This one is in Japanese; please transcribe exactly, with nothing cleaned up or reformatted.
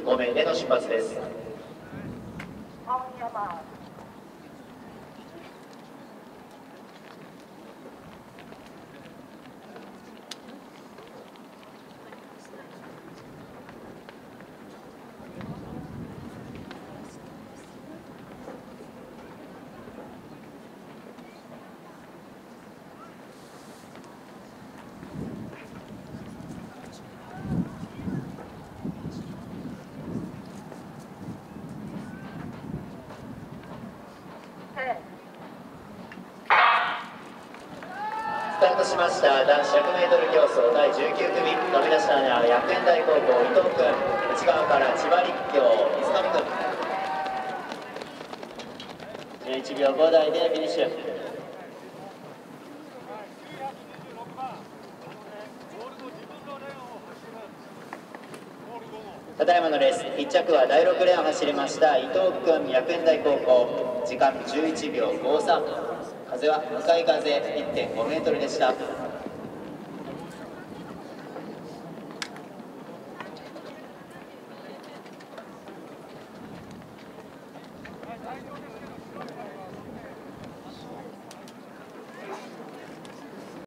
ごめいでの出発です。スタートしました男子 ひゃくメートル 競争だいじゅうきゅうくみ、飛び出したのは薬園大高校伊藤君、内側から千葉立教水上君、じゅういちびょうごだいでフィニッシュ。ただいまのレースいっちゃくはだいろくレーンを走りました伊藤君、薬園大高校、時間じゅういちびょうごさん、風は向かい風 いってんごメートルでした。 大丈夫です。